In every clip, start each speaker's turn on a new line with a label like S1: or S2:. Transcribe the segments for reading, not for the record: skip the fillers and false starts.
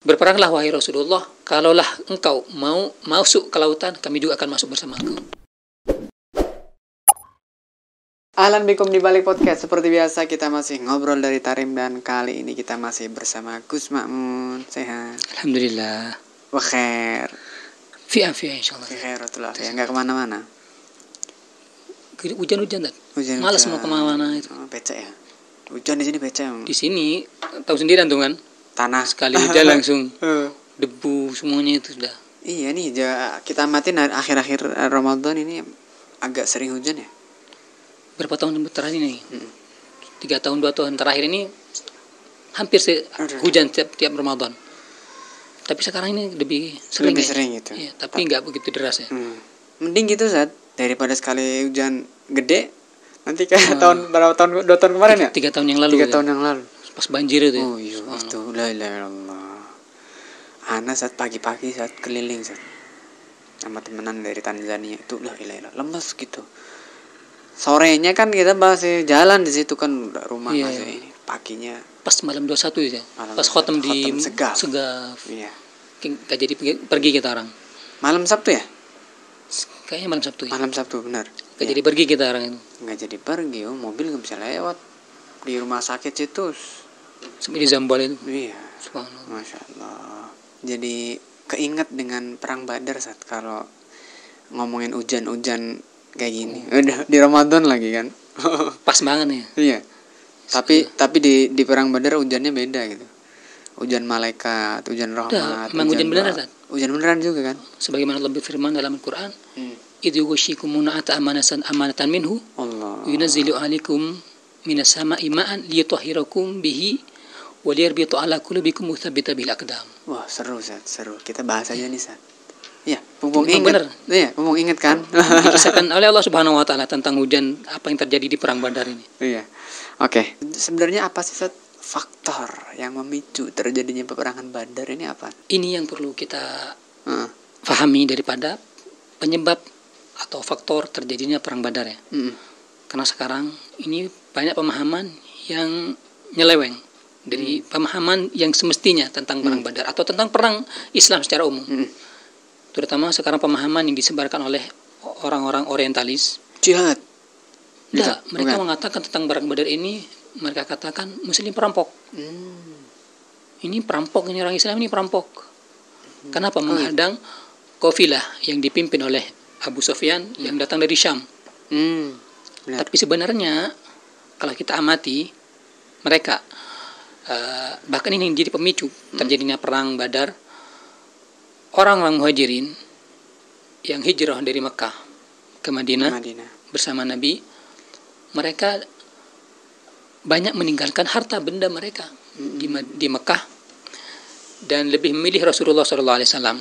S1: Berperanglah wahai Rasulullah, kalaulah engkau mau masuk ke lautan, kami juga akan masuk bersama engkau.
S2: Ahlan bikum di balik podcast. Seperti biasa kita masih ngobrol dari Tarim, dan kali ini kita masih bersama Gus Ma'mun. Sehat?
S1: Alhamdulillah.
S2: Wa khair.
S1: Fi'ah insyaallah.
S2: Fi khairatullah. Ya, enggak kemana-mana.
S1: Hujan-hujan tak?
S2: Hujan.
S1: Malas mau kemana itu.
S2: Oh, becek ya. Hujan di sini becek.
S1: Di sini tahu sendiri antum kan?
S2: Tanah.
S1: Sekali hujan langsung debu semuanya itu sudah.
S2: Iya nih, kita amatin akhir-akhir Ramadan ini agak sering hujan ya.
S1: Berapa tahun terakhir ini? 3 tahun 2 tahun terakhir ini hampir hujan tiap Ramadan. Tapi sekarang ini lebih sering
S2: gitu.
S1: Iya, tapi enggak begitu deras ya.
S2: Mending gitu Zat, daripada sekali hujan gede nanti kayak berapa tahun 2 tahun kemarin ya?
S1: 3 tahun yang lalu.
S2: 3 tahun yang lalu.
S1: Pas banjir itu ya.
S2: Oh iya, itu la ilaha illallah. Ana saat pagi-pagi saat keliling saat sama temenan dari Tanzania itu la ilaha illallah, lemes gitu. Sorenya kan kita masih jalan di situ kan, rumah masih ini. Paginya
S1: pas malam 21 ya. Pas khotam di Segaf.
S2: Iya.
S1: Enggak jadi pergi kita orang.
S2: Malam Sabtu ya?
S1: Kayaknya malam Sabtu ya.
S2: Malam Sabtu benar.
S1: Enggak jadi pergi kita orang itu.
S2: Enggak jadi pergi, mobil enggak bisa lewat. Di rumah sakit situ.
S1: Sampai di Zambal itu.
S2: Iya.
S1: Subhanallah.
S2: Masya Allah. Jadi keinget dengan perang Badar saat kalau ngomongin hujan-hujan kayak gini. Udah di Ramadan lagi kan.
S1: Pas banget ya.
S2: Iya. Tapi di perang Badar hujannya beda gitu. Hujan malaikat, hujan rahmat.
S1: Memang hujan beneran kan?
S2: Hujan beneran juga kan?
S1: Sebagaimana Allah berfirman dalam Al-Qur'an, "Idh yughashshikumuna amanatan minhu,
S2: Allah.
S1: yunazzilu 'alaikum minas sama'i ma'an liyutahhirakum bihi wa liyarbitu 'ala qulubikum mutsabbita bil aqdam."
S2: Wah, seru Zat, seru. Kita bahas aja nih Zat. Iya, mumpung
S1: ingat.
S2: Iya, mumpung ingat kan.
S1: Dikisahkan oleh Allah Subhanahu wa taala tentang hujan apa yang terjadi di perang Badar ini.
S2: Iya. Oke. Sebenarnya apa sih Zat faktor yang memicu terjadinya peperangan Badar ini apa?
S1: Ini yang perlu kita pahami daripada penyebab atau faktor terjadinya perang Badar ya. Karena sekarang ini banyak pemahaman yang nyeleweng dari pemahaman yang semestinya tentang perang Badar atau tentang perang Islam secara umum. Terutama sekarang pemahaman yang disebarkan oleh orang-orang orientalis.
S2: Jihad.
S1: Tidak, mereka mengatakan tentang perang Badar ini, mereka katakan Muslim perampok. Ini perampok, ini orang Islam ini perampok. Kenapa? Menghadang kafilah yang dipimpin oleh Abu Sufyan yang datang dari Syam. Tapi sebenarnya kalau kita amati mereka, bahkan ini yang jadi pemicu terjadinya perang Badar, orang-orang muhajirin yang hijrah dari Mekah ke Madinah bersama Nabi, mereka banyak meninggalkan harta benda mereka di Mekah dan lebih memilih Rasulullah SAW.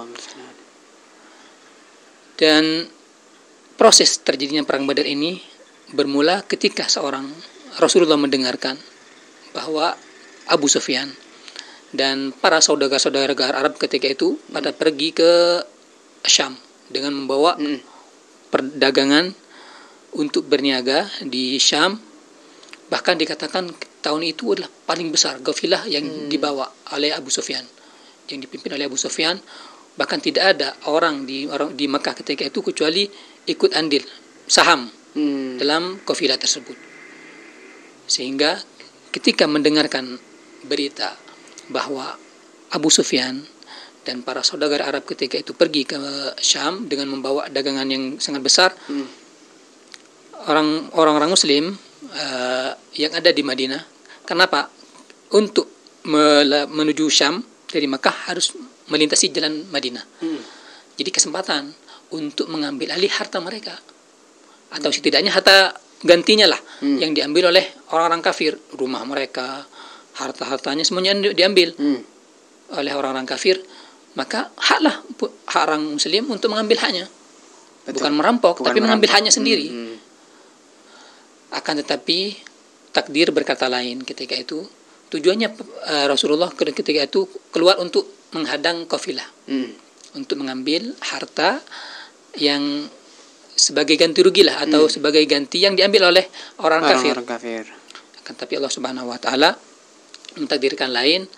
S1: Dan proses terjadinya perang Badar ini bermula ketika seorang Rasulullah mendengarkan bahwa Abu Sufyan dan para saudara-saudara Arab ketika itu pada pergi ke Syam dengan membawa perdagangan untuk berniaga di Syam. Bahkan dikatakan tahun itu adalah paling besar kafilah yang dibawa oleh Abu Sufyan, yang dipimpin oleh Abu Sufyan. Bahkan tidak ada orang di Mekah ketika itu kecuali ikut andil saham dalam kafilah tersebut. Sehingga ketika mendengarkan berita bahwa Abu Sufyan dan para saudara Arab ketika itu pergi ke Syam dengan membawa dagangan yang sangat besar, orang-orang Muslim yang ada di Madinah, kenapa? Untuk menuju Syam dari Makkah harus melintasi jalan Madinah. Jadi kesempatan untuk mengambil alih harta mereka, atau setidaknya harta gantinya lah yang diambil oleh orang-orang kafir, rumah mereka, harta-hartanya semuanya diambil oleh orang-orang kafir. Maka hak orang Muslim untuk mengambil haknya. Bukan merampok, tapi mengambil haknya sendiri. Akan tetapi takdir berkata lain ketika itu. Tujuannya Rasulullah ketika itu keluar untuk menghadang kafilah, untuk mengambil harta yang sebagai ganti rugi lah, atau sebagai ganti yang diambil oleh orang kafir.
S2: Orang kafir.
S1: Akan tapi Allah Subhanahu wa taala mentakdirkan lain,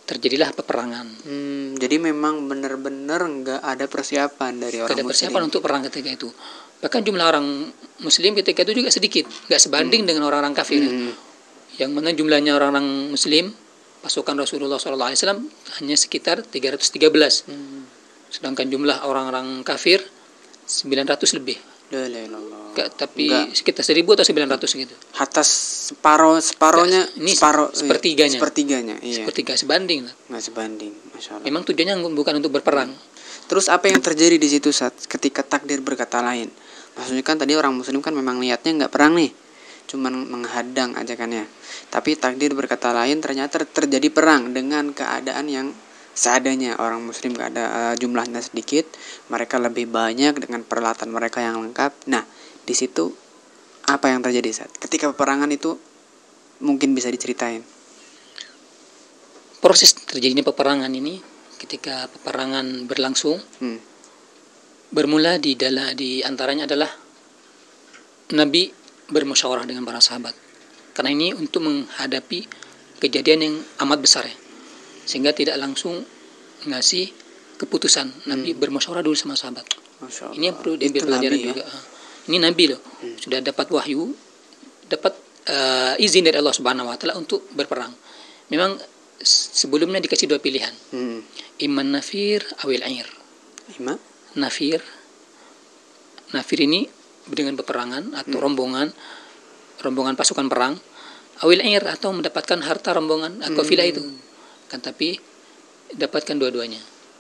S1: terjadilah peperangan.
S2: Jadi memang benar-benar nggak ada persiapan dari orang
S1: Tidak ada persiapan
S2: Muslim.
S1: untuk perang ketika itu. Bahkan jumlah orang Muslim ketika itu juga sedikit, nggak sebanding dengan orang-orang kafir. Yang mana jumlahnya orang-orang Muslim pasukan Rasulullah SAW hanya sekitar 313. Sedangkan jumlah orang-orang kafir 900 lebih.
S2: La ilaha illallah.
S1: Tapi
S2: Enggak.
S1: sekitar 1000 atau 900 gitu.
S2: Atas separohnya,
S1: Ini
S2: sepertiganya. Iya.
S1: Sepertiga sebanding lah.
S2: Nggak sebanding, masya Allah.
S1: Memang tujuannya bukan untuk berperang.
S2: Terus apa yang terjadi di situ saat ketika takdir berkata lain? Maksudnya kan tadi orang Muslim kan memang niatnya nggak perang nih, cuman menghadang aja kan ya. Tapi takdir berkata lain, ternyata terjadi perang dengan keadaan yang seadanya. Orang Muslim gak ada jumlahnya sedikit, mereka lebih banyak dengan peralatan mereka yang lengkap. Nah, di situ apa yang terjadi saat ketika peperangan itu mungkin bisa diceritain?
S1: Proses terjadinya peperangan ini ketika peperangan berlangsung bermula di antaranya adalah Nabi bermusyawarah dengan para sahabat. Karena ini untuk menghadapi kejadian yang amat besar ya. Sehingga tidak langsung ngasih keputusan. Nabi bermusyawarah dulu sama sahabat. Ini yang perlu diambil pelajaran juga. Ini Nabi loh, sudah dapat wahyu, dapat izin dari Allah Subhanahu wa taala untuk berperang. Memang sebelumnya dikasih dua pilihan. Iman nafir awil air. Nafir ini dengan peperangan atau rombongan pasukan perang, awil air atau mendapatkan harta rombongan kafilah itu. Kan tapi dapatkan dua-duanya.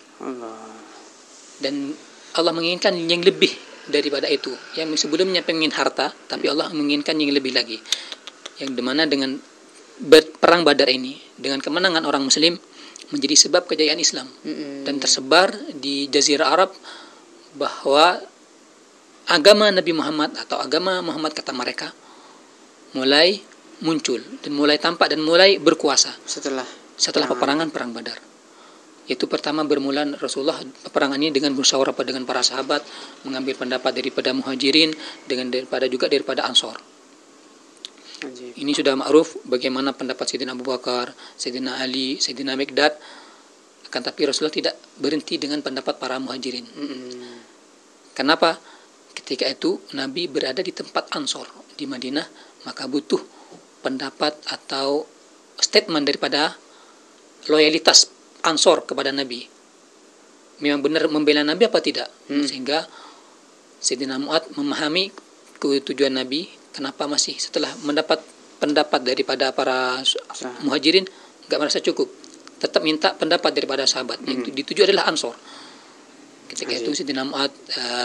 S1: Dan Allah menginginkan yang lebih daripada itu. Yang sebelumnya pengen harta, tapi Allah menginginkan yang lebih lagi. Yang dimana dengan perang Badar ini, dengan kemenangan orang Muslim menjadi sebab kejayaan Islam dan tersebar di Jazirah Arab bahwa agama Nabi Muhammad atau agama Muhammad kata mereka mulai muncul dan mulai tampak dan mulai berkuasa setelah peperangan perang Badar. Itu pertama bermula Rasulullah peperangan ini dengan musyawarah dengan para sahabat, mengambil pendapat daripada Muhajirin daripada Ansor. Ini sudah ma'ruf bagaimana pendapat Sayyidina Abu Bakar, Sayyidina Ali, Sayyidina Miqdad. Akan tapi Rasulullah tidak berhenti dengan pendapat para Muhajirin. Kenapa? Ketika itu Nabi berada di tempat Ansor di Madinah, maka butuh pendapat atau statement daripada loyalitas Ansor kepada Nabi. Memang benar membela Nabi apa tidak? Sehingga Sayyidina Mu'ad memahami tujuan Nabi, kenapa masih setelah mendapat pendapat daripada para Muhajirin enggak merasa cukup. Tetap minta pendapat daripada sahabat. Yang dituju adalah Ansor. Ketika itu Sayyidina Mu'ad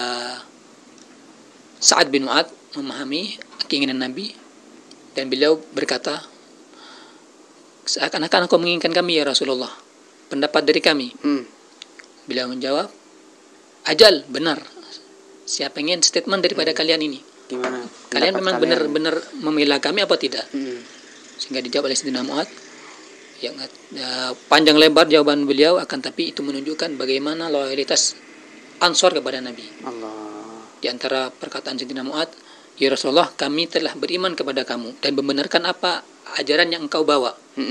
S1: Sa'ad bin Mu'ad memahami keinginan Nabi dan beliau berkata, seakan-akan engkau menginginkan kami ya Rasulullah, pendapat dari kami. Beliau menjawab, ajal, benar. Siapa ingin statement daripada kalian ini?
S2: Gimana?
S1: Kalian memang benar-benar membela kami apa tidak? Sehingga dijawab oleh Sayyidina Mu'ad. Panjang lebar jawaban beliau, akan tapi itu menunjukkan bagaimana loyalitas Ansor kepada Nabi. Di antara perkataan Sayyidina Mu'ad, ya Rasulullah, kami telah beriman kepada kamu dan membenarkan apa ajaran yang engkau bawa.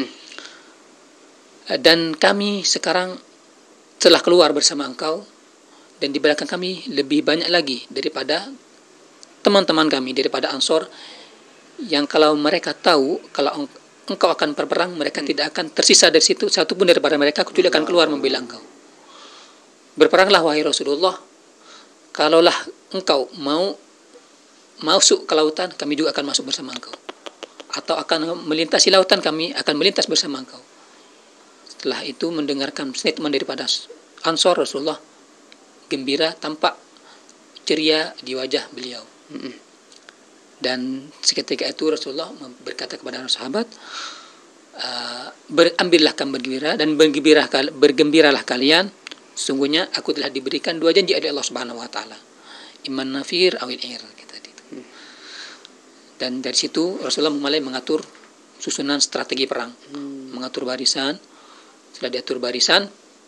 S1: Dan kami sekarang telah keluar bersama engkau, dan di belakang kami lebih banyak lagi daripada teman-teman kami, daripada Ansor, yang kalau mereka tahu kalau engkau akan berperang, mereka tidak akan tersisa dari situ satu pun daripada mereka kecuali akan keluar membela engkau. Berperanglah wahai Rasulullah, kalaulah engkau mau masuk ke lautan, kami juga akan masuk bersama engkau, atau akan melintasi lautan, kami akan melintas bersama engkau. Setelah itu mendengarkan statement daripada Ansor, Rasulullah gembira, tampak ceria di wajah beliau. Dan seketika itu Rasulullah berkata kepada sahabat, ambillah kamu bergembira dan bergembiralah kalian, sesungguhnya aku telah diberikan dua janji oleh Allah Subhanahu wa taala, iman nafir awil air. Dan dari situ Rasulullah mulai mengatur susunan strategi perang, mengatur barisan. Setelah diatur barisan,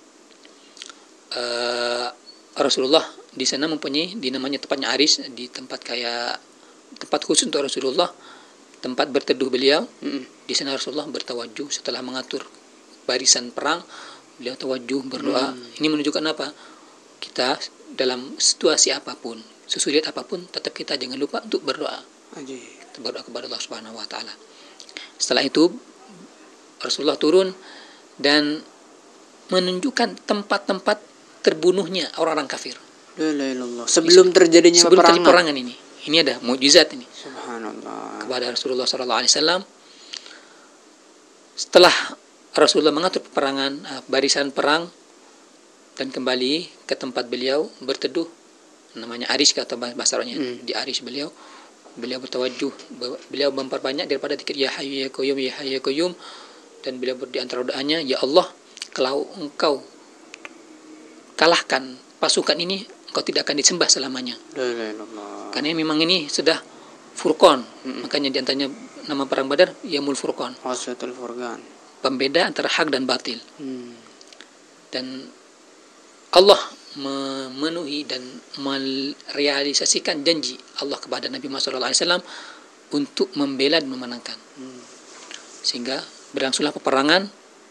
S1: Rasulullah di sana mempunyai namanya tempatnya Aris, di tempat khusus untuk Rasulullah, tempat berteduh beliau. Di sana Rasulullah bertawajuh setelah mengatur barisan perang, beliau tawajuh berdoa. Ini menunjukkan apa? Kita dalam situasi apapun, sesulit apapun, tetap kita jangan lupa untuk berdoa. Berdoa kepada Allah Subhanahu wa taala. Setelah itu Rasulullah turun dan menunjukkan tempat-tempat terbunuhnya orang-orang kafir.
S2: Sebelum terjadinya
S1: peperangan ini. Ini ada mukjizat ini.
S2: Subhanallah.
S1: Kepada Rasulullah SAW. Setelah Rasulullah mengatur peperangan, barisan perang, dan kembali ke tempat beliau berteduh, namanya arish atau bahasa Arabnya, di arish beliau bertawajuh, beliau memperbanyak daripada zikir ya hayyu ya qayyum ya hayyu ya qayyum, dan beliau di antara doanya, ya Allah, kalau engkau kalahkan pasukan ini, engkau tidak akan disembah selamanya. Karena memang ini sudah Furqan, makanya di antaranya nama perang Badar Yaumul Furqan. Pembeda antara hak dan batil. Dan Allah memenuhi dan merealisasikan janji Allah kepada Nabi Muhammad SAW untuk membela dan memenangkan. Sehingga berlangsunglah peperangan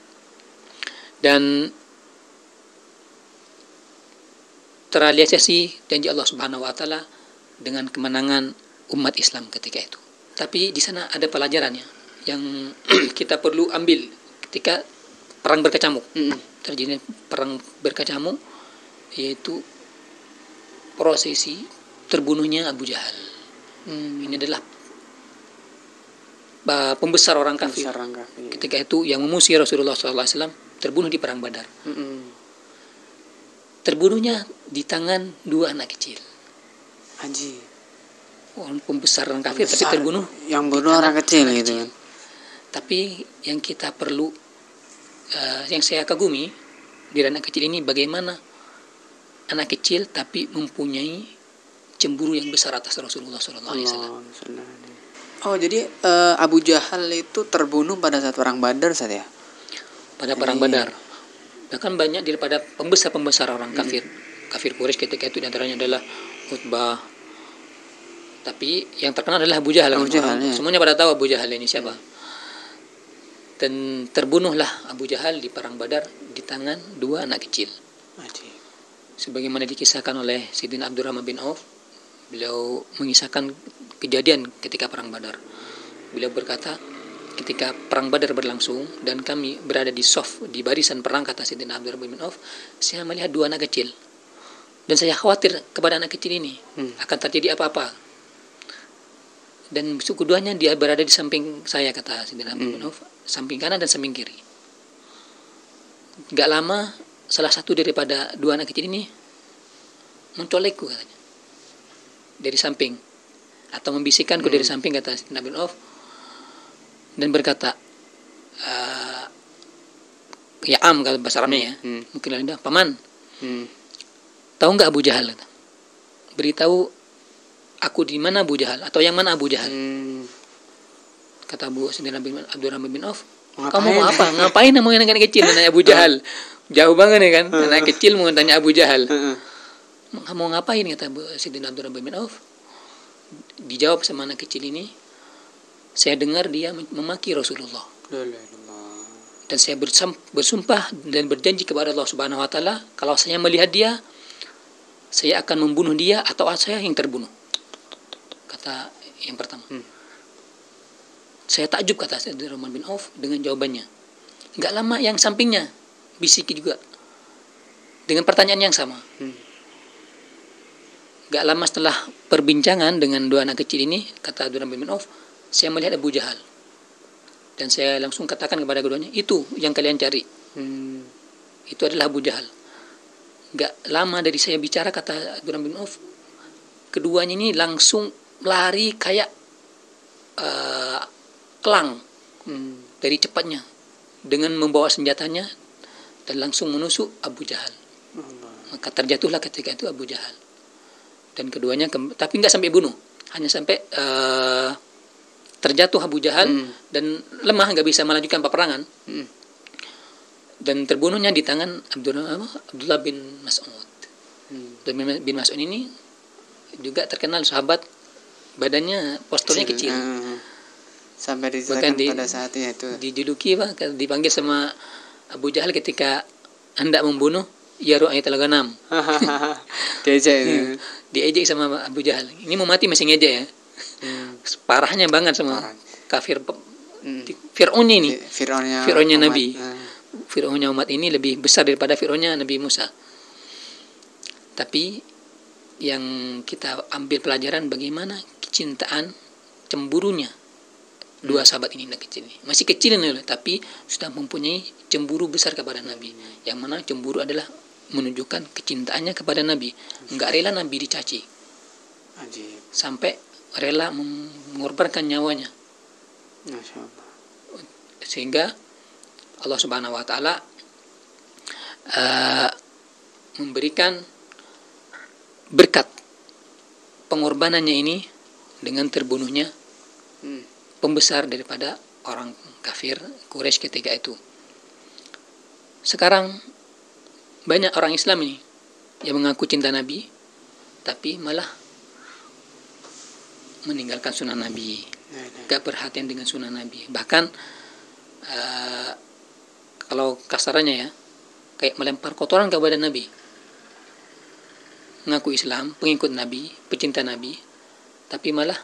S1: dan terrealisasi janji Allah Subhanahu wa taala dengan kemenangan umat Islam ketika itu. Tapi di sana ada pelajarannya yang kita perlu ambil ketika perang berkecamuk. Terjadi perang berkecamuk, yaitu prosesi terbunuhnya Abu Jahal. Ini adalah pembesar orang kafir. Ketika itu yang memusuhi Rasulullah SAW terbunuh di perang Badar. Terbunuhnya di tangan dua anak kecil. Pembesar orang kafir, tapi terbunuh.
S2: Yang bunuh orang kecil gitu kan.
S1: Tapi yang kita perlu, yang saya kagumi di anak kecil ini, bagaimana anak kecil tapi mempunyai cemburu yang besar atas Rasulullah SAW.
S2: Oh, jadi Abu Jahal itu terbunuh pada saat perang Badar saja ya?
S1: Pada perang Badar. Bahkan banyak daripada pembesar orang kafir. Kafir Quraisy ketika itu diantaranya adalah Utbah. Tapi yang terkenal adalah Abu Jahal. Semuanya pada tahu Abu Jahal ini siapa. Dan terbunuhlah Abu Jahal di perang Badar di tangan dua anak kecil. Sebagaimana dikisahkan oleh Sayyidina Abdurrahman bin Auf, beliau mengisahkan kejadian ketika perang Badar. Beliau berkata, ketika perang Badar berlangsung dan kami berada di saf, di barisan perang, kata Sayyidina Abdurrahman bin Auf, saya melihat dua anak kecil dan saya khawatir kepada anak kecil ini akan terjadi apa-apa. Dan keduanya dia berada di samping saya, kata Sayyidina Abdurrahman bin Auf, samping kanan dan samping kiri. Gak lama salah satu daripada dua anak kecil ini mencolekku, katanya, dari samping, atau membisikkanku dari samping, kata Sayyidina bin Auf, dan berkata, ya am, kalau bahasa Arabnya ya, mungkin ada paman, tahu nggak Abu Jahal? Beritahu aku di mana Abu Jahal, atau yang mana Abu Jahal? Kata Sayyidina Abdurrahman bin Auf, kamu mau apa? Ngapain mau anak kecil nanya Abu Jahal? Jauh banget ya kan, anak kecil mau tanya Abu Jahal. Kamu ngapain, kata Sayyidina Abdurrahman bin Auf? Dijawab sama anak kecil ini, saya dengar dia memaki Rasulullah. Dan saya bersumpah dan berjanji kepada Allah Subhanahu wa taala, kalau saya melihat dia, saya akan membunuh dia atau saya yang terbunuh. Kata yang pertama. Saya takjub, kata Sayyidina Abdurrahman bin Auf, dengan jawabannya. Enggak lama yang sampingnya bisiki juga dengan pertanyaan yang sama. Enggak lama setelah perbincangan dengan dua anak kecil ini, kata Abdurrahman bin Auf, saya melihat Abu Jahal. Dan saya langsung katakan kepada keduanya, itu yang kalian cari. Itu adalah Abu Jahal. Enggak lama dari saya bicara, kata Abdurrahman bin Auf, keduanya ini langsung lari kayak kelang dari cepatnya, dengan membawa senjatanya dan langsung menusuk Abu Jahal. Maka terjatuhlah ketika itu Abu Jahal. Dan keduanya tapi nggak sampai bunuh, hanya sampai terjatuh Abu Jahal dan lemah, nggak bisa melanjutkan peperangan. Dan terbunuhnya di tangan Abdullah bin Mas'ud. Bin Mas'ud ini juga terkenal sahabat, badannya posturnya kecil.
S2: Sampai diceritakan pada saat itu
S1: dijuluki, dipanggil sama Abu Jahal ketika hendak membunuh ya ru'ayatul ghanam.
S2: Diajak itu.
S1: Diejek sama Abu Jahal. Ini mau mati masih ngejek ya. Parahnya banget sama
S2: Parah.
S1: kafir Fir'aunnya ini. Fir'aunnya
S2: umat.
S1: Nabi. Fir'aunnya umat ini lebih besar daripada Fir'aunnya Nabi Musa. Tapi yang kita ambil pelajaran bagaimana kecintaan, cemburunya dua sahabat ini kecil ini. Masih kecil nih, tapi sudah mempunyai cemburu besar kepada Nabi. Yang mana cemburu adalah menunjukkan kecintaannya kepada Nabi. Enggak rela Nabi dicaci.
S2: Ajib.
S1: Sampai rela mengorbankan nyawanya.
S2: Masya Allah.
S1: Sehingga Allah Subhanahu wa taala memberikan berkat pengorbanannya ini dengan terbunuhnya pembesar daripada orang kafir Quraisy ketika itu. Sekarang banyak orang Islam ini yang mengaku cinta Nabi tapi malah meninggalkan sunnah Nabi, gak perhatian dengan sunnah Nabi. Bahkan kalau kasarannya ya, kayak melempar kotoran kepada Nabi. Mengaku Islam, pengikut Nabi, pecinta Nabi, tapi malah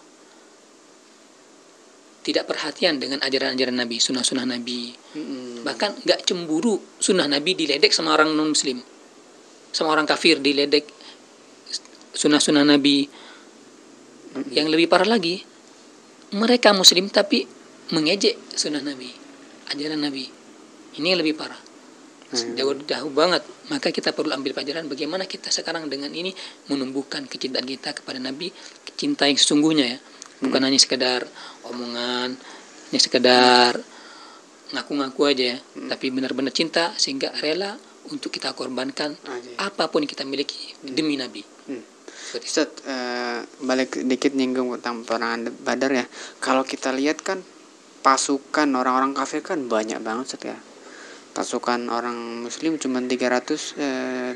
S1: tidak perhatian dengan ajaran-ajaran Nabi, sunnah-sunnah Nabi. Bahkan gak cemburu sunnah Nabi diledek sama orang non-muslim, sama orang kafir diledek sunnah-sunnah Nabi. Yang lebih parah lagi, mereka muslim tapi mengejek sunnah Nabi, ajaran Nabi. Ini yang lebih parah, jauh banget. Maka kita perlu ambil pelajaran bagaimana kita sekarang dengan ini menumbuhkan kecintaan kita kepada Nabi, cinta yang sesungguhnya ya, bukan hanya sekedar omongan, hanya sekedar ngaku-ngaku aja ya, tapi benar-benar cinta sehingga rela untuk kita korbankan apapun yang kita miliki demi Nabi.
S2: Ustaz, balik dikit nyinggung tentang peperangan Badar ya. Kalau kita lihat kan pasukan orang-orang kafir kan banyak banget Ustaz ya. Pasukan orang muslim cuma 313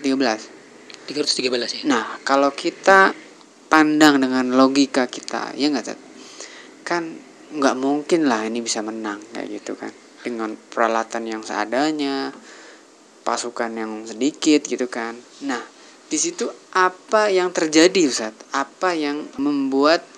S1: ya.
S2: Nah, kalau kita pandang dengan logika kita, ya nggak Ustaz? Kan nggak mungkin lah ini bisa menang kayak gitu kan. Dengan peralatan yang seadanya, pasukan yang sedikit gitu kan. Nah, di situ apa yang terjadi Ustaz? Apa yang membuat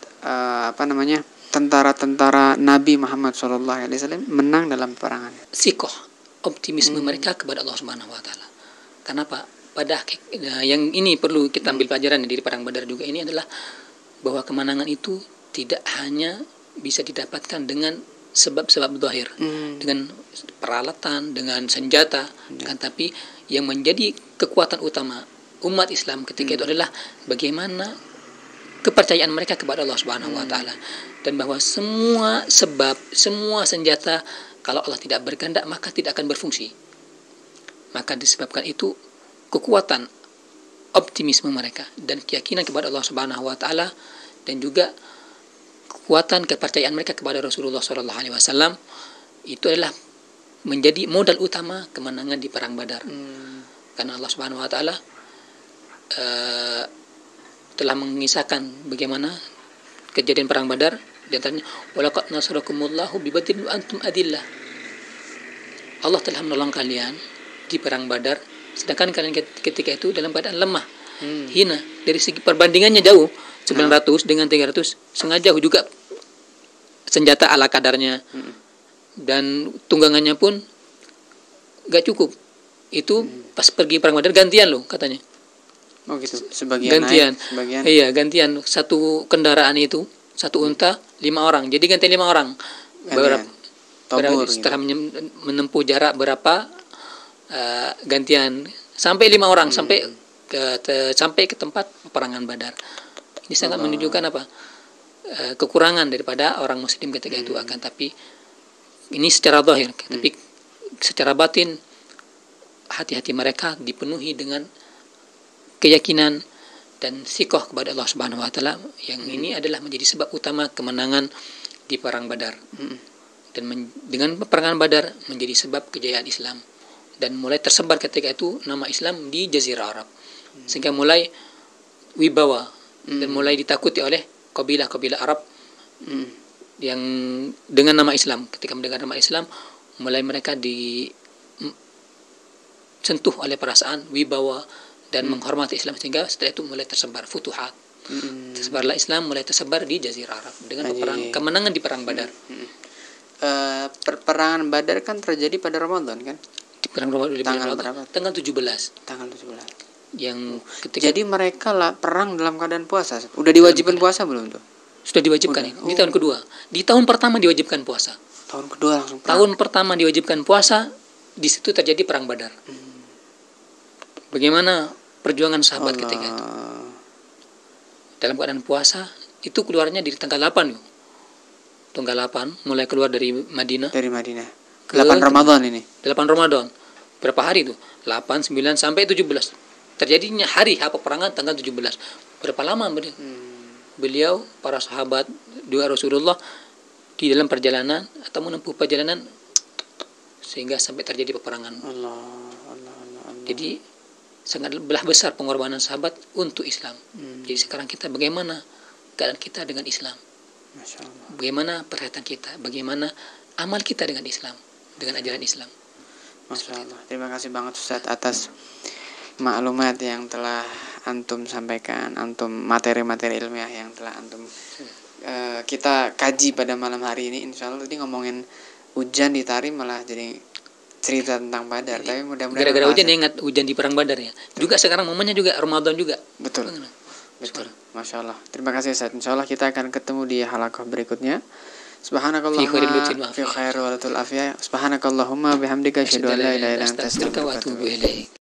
S2: tentara-tentara Nabi Muhammad SAW menang dalam peperangan?
S1: Sikoh, optimisme mereka kepada Allah Subhanahu wa taala. Kenapa? Yang ini perlu kita ambil pelajaran dari perang Badar juga ini adalah bahwa kemenangan itu tidak hanya bisa didapatkan dengan sebab-sebab zahir, dengan peralatan, dengan senjata, kan, tapi yang menjadi kekuatan utama umat Islam ketika itu adalah bagaimana kepercayaan mereka kepada Allah Subhanahu wa taala, dan bahwa semua sebab, semua senjata kalau Allah tidak berkehendak maka tidak akan berfungsi. Maka disebabkan itu kekuatan optimisme mereka dan keyakinan kepada Allah Subhanahu wa taala, dan juga kekuatan kepercayaan mereka kepada Rasulullah SAW itu adalah menjadi modal utama kemenangan di perang Badar. Karena Allah Subhanahu wa taala telah mengisahkan bagaimana kejadian perang Badar, di antaranya walaqad nasarakumullahu bibatin wa antum adillah. Allah telah menolong kalian di perang Badar sedangkan kalian ketika itu dalam keadaan lemah, hina. Dari segi perbandingannya jauh, 900 dengan 300 sengaja juga senjata ala kadarnya, dan tunggangannya pun gak cukup. Itu pas pergi perang Badar gantian loh katanya.
S2: Oh gitu, sebagian
S1: gantian.
S2: Naik, sebagian.
S1: Iya, gantian. Satu kendaraan itu, satu unta, 5 orang. Jadi gantian 5 orang. Setelah menempuh jarak berapa gantian sampai 5 orang sampai ke tempat peperangan Badar. Ini sangat menunjukkan apa? Kekurangan daripada orang muslim ketika itu, akan tapi ini secara zahir, tapi secara batin hati-hati mereka dipenuhi dengan keyakinan dan sikoh kepada Allah Subhanahu wa taala, yang ini adalah menjadi sebab utama kemenangan di perang Badar. Dan dengan peperangan Badar menjadi sebab kejayaan Islam, dan mulai tersebar ketika itu nama Islam di Jazirah Arab, sehingga mulai wibawa dan mulai ditakuti oleh kabilah-kabilah Arab yang dengan nama Islam. Ketika mendengar nama Islam, mulai mereka tersentuh oleh perasaan wibawa dan menghormati Islam, sehingga setelah itu mulai tersebar futuhat. Tersebarlah Islam, mulai tersebar di Jazirah Arab dengan kemenangan di perang Badar.
S2: Peperangan Badar kan terjadi pada Ramadan kan?
S1: Di perang Ramadan
S2: Tanggal berapa?
S1: Tanggal 17.
S2: Tanggal 17.
S1: Yang ketika
S2: Jadi mereka lah perang dalam keadaan puasa. Udah diwajibkan puasa belum tuh?
S1: sudah diwajibkan
S2: Udah.
S1: ini tahun kedua. Di tahun pertama diwajibkan puasa.
S2: Tahun kedua langsung perang.
S1: Tahun pertama diwajibkan puasa, di situ terjadi perang Badar. Bagaimana perjuangan sahabat ketika itu? Dalam keadaan puasa, itu keluarnya di tanggal 8 yuk. Tanggal 8 mulai keluar dari Madinah.
S2: Dari Madinah. 8 Ramadan ini.
S1: 8 Ramadan. Berapa hari itu? 8, 9 sampai 17. Terjadinya hari peperangan tanggal 17. Berapa lama beliau para sahabat juga Rasulullah di dalam perjalanan atau menempuh perjalanan sehingga sampai terjadi peperangan.
S2: Allah.
S1: Jadi sangat belah besar pengorbanan sahabat untuk Islam. Jadi sekarang kita bagaimana keadaan kita dengan Islam?
S2: Masya Allah.
S1: Bagaimana perhatian kita? Bagaimana amal kita dengan Islam, dengan ajaran Islam?
S2: Masya Allah. Terima kasih banget Ustaz atas maklumat yang telah antum sampaikan, antum materi-materi ilmiah yang telah antum kita kaji pada malam hari ini. Insya Allah tadi ngomongin hujan di Tarim malah jadi cerita tentang Badar. Tapi mudah-mudahan
S1: gara-gara hujan ingat hujan di perang Badar ya. Juga sekarang momennya juga Ramadan juga.
S2: Betul. Masya Allah. Terima kasih Ustaz. Insya Allah kita akan ketemu di halaqah berikutnya. Subhanakallahumma bihamdika asyhadu an la ilaha illa anta astaghfiruka wa atubu ilaik.